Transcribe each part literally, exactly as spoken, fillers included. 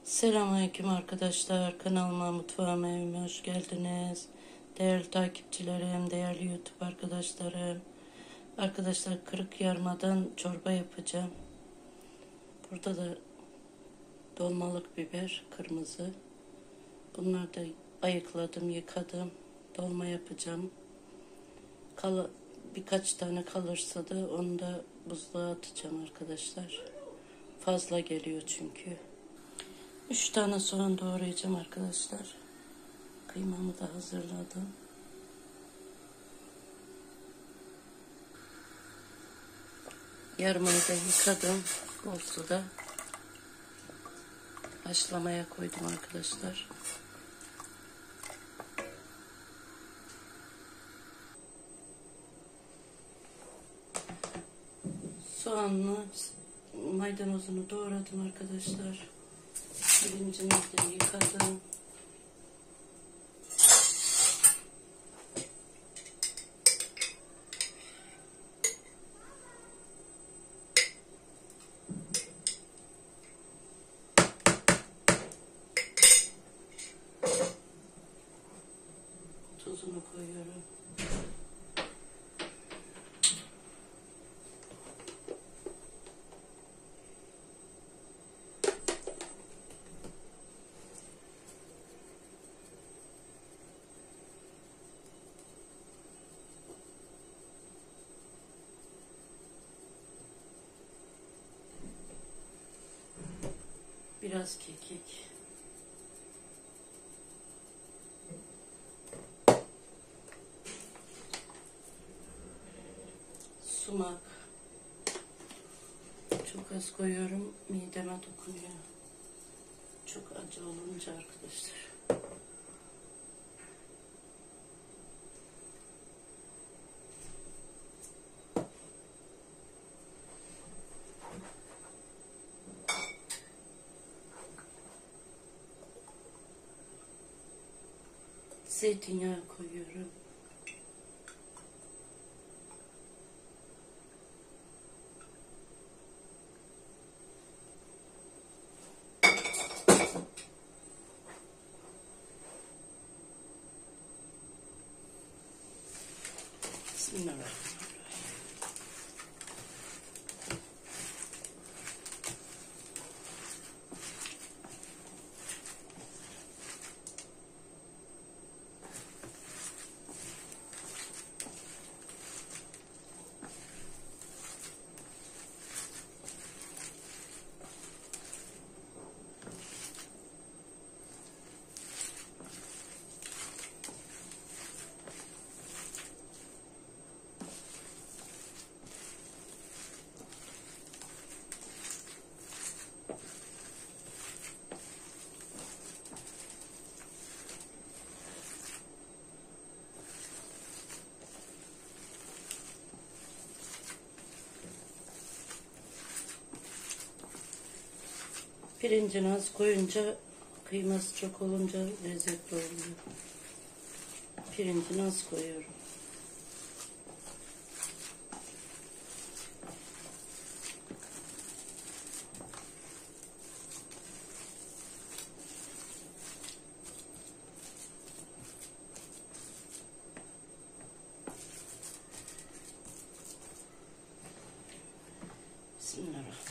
Selamünaleyküm arkadaşlar. Kanalıma, mutfağıma, evime hoş geldiniz. Değerli takipçilerim, değerli YouTube arkadaşlarım. Arkadaşlar, kırık yarmadan çorba yapacağım. Burada da dolmalık biber, kırmızı. Bunları da ayıkladım, yıkadım. Dolma yapacağım. Kal birkaç tane kalırsa da onu da buzluğa atacağım arkadaşlar. Fazla geliyor çünkü. Üç tane soğan doğrayacağım arkadaşlar. Kıymamı da hazırladım. Yarmayı da yıkadım. Bol suda haşlamaya koydum arkadaşlar. Soğanlı maydanozunu doğradım arkadaşlar. Pirincini de yıkadım. Tuzunu koyuyorum. Biraz kekik. Sumak. Çok az koyuyorum. Mideme dokunuyor. Çok acı olunca arkadaşlar. Zeytinyağı koyuyorum. Bismillahirrahmanirrahim. Pirincini az koyunca, kıyması çok olunca lezzetli oluyor. Pirincini az koyuyorum. Bismillahirrahmanirrahim.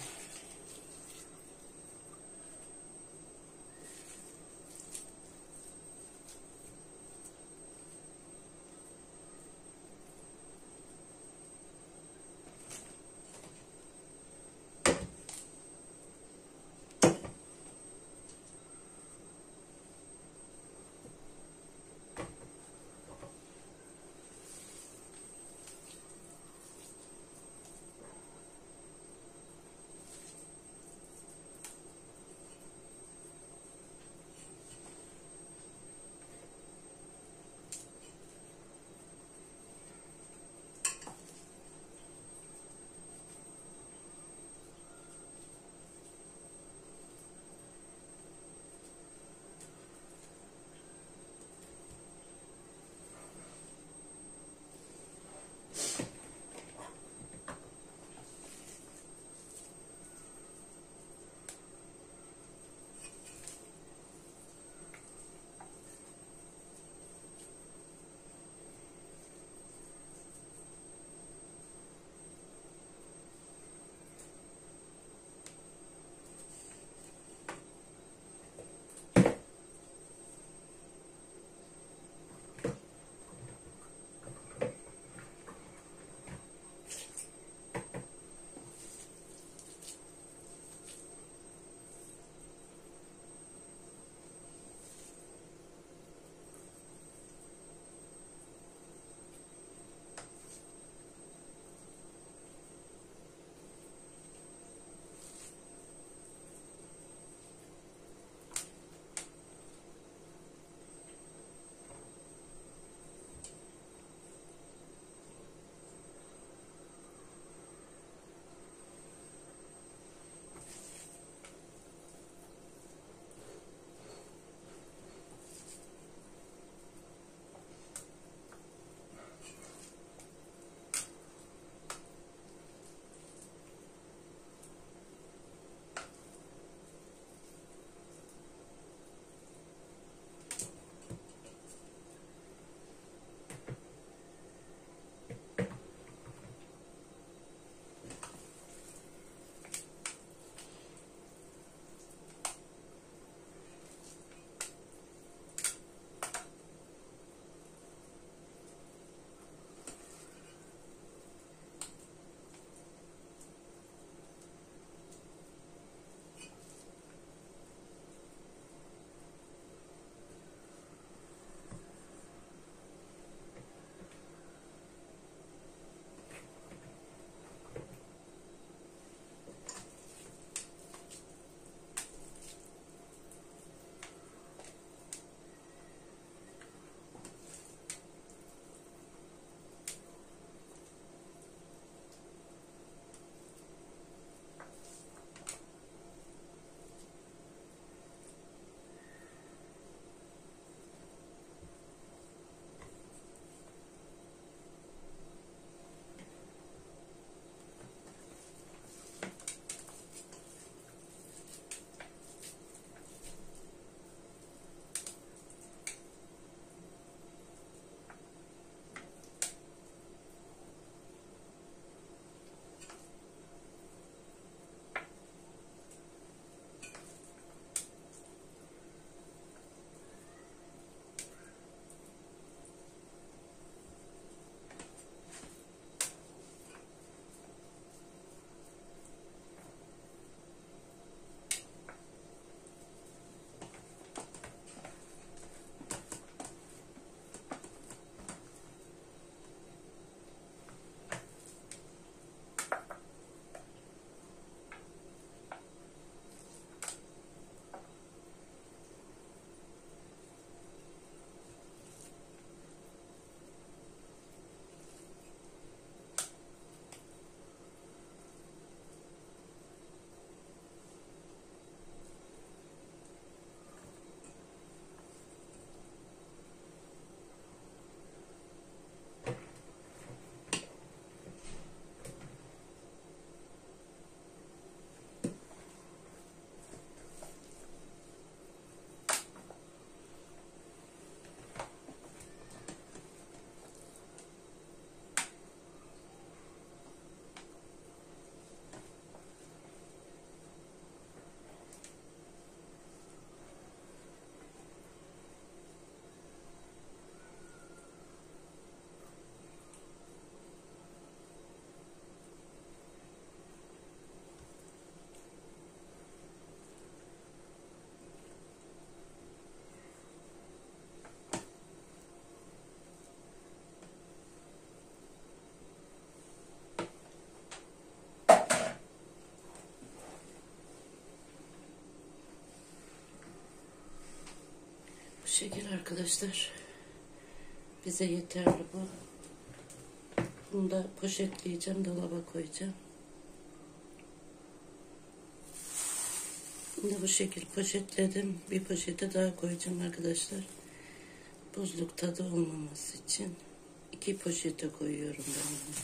şekil arkadaşlar. Bize yeterli bu. Bunu da poşetleyeceğim, dolaba koyacağım. Bunu bu şekil poşetledim. Bir poşete daha koyacağım arkadaşlar. Buzluk tadı olmaması için iki poşete koyuyorum ben bunu.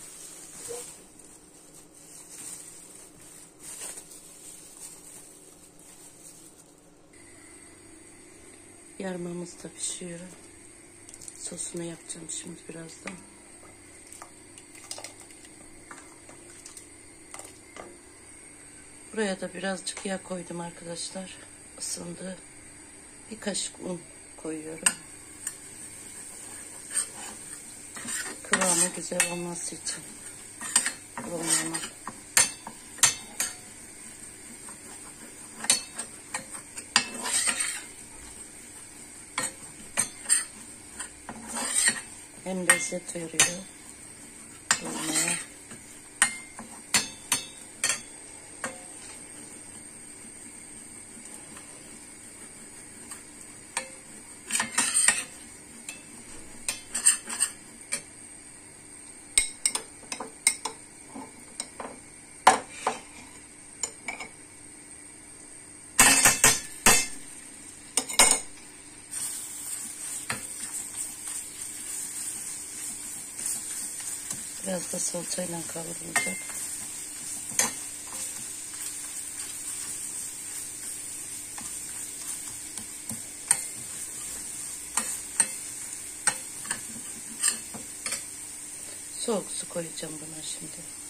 Yarmamız da pişiyor. Sosunu yapacağım şimdi birazdan. Buraya da birazcık yağ koydum arkadaşlar. Isındı. Bir kaşık un koyuyorum. Kıvamı güzel olması için. Kıvamı. Hem lezzet veriyor. Olmaya. Biraz da salçayla kavrulacak. Soğuk su koyacağım buna şimdi.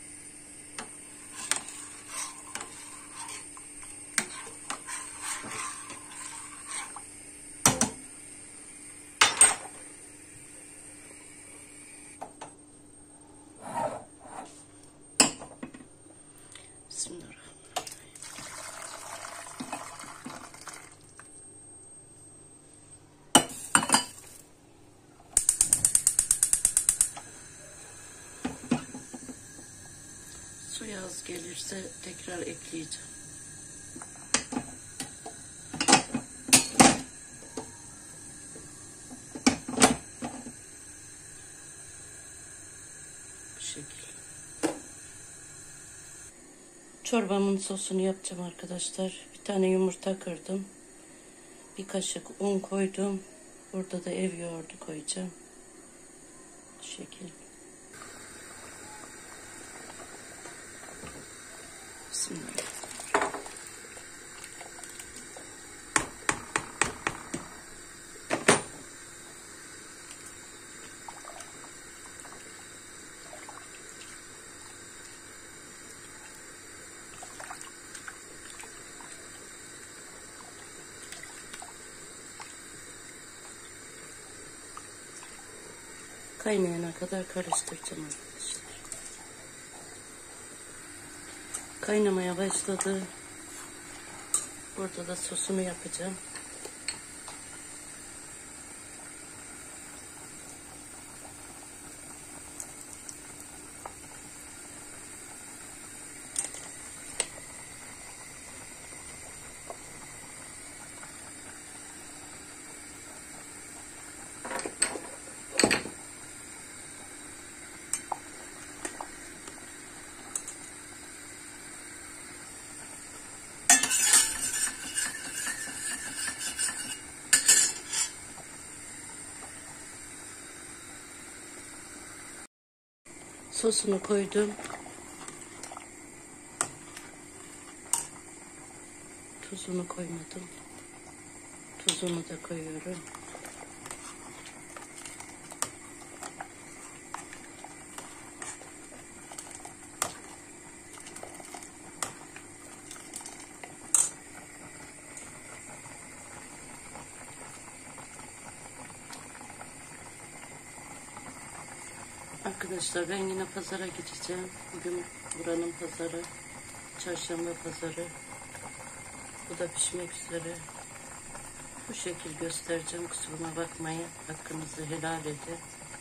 Suyu az gelirse tekrar ekleyeceğim. Bu şekil. Çorbamın sosunu yapacağım arkadaşlar. Bir tane yumurta kırdım. Bir kaşık un koydum. Burada da ev yoğurdu koyacağım. Bu şekil. Bismillah. Kaynayana kadar karıştıracağım arkadaşlar. Kaynamaya başladı. Burada da sosunu yapacağım. Sosunu koydum. Tuzunu koymadım. Tuzunu da koyuyorum. Arkadaşlar ben yine pazara gideceğim. Bugün buranın pazarı. Çarşamba pazarı. Bu da pişmek üzere. Bu şekil göstereceğim. Kusuruma bakmayın. Hakkınızı helal edin.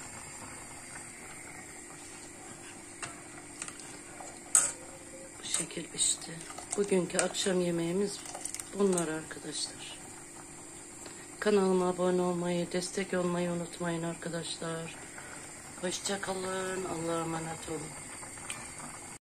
Bu şekil pişti. Bugünkü akşam yemeğimiz bunlar arkadaşlar. Kanalıma abone olmayı, destek olmayı unutmayın arkadaşlar. Hoşça kalın. Allah'a emanet olun.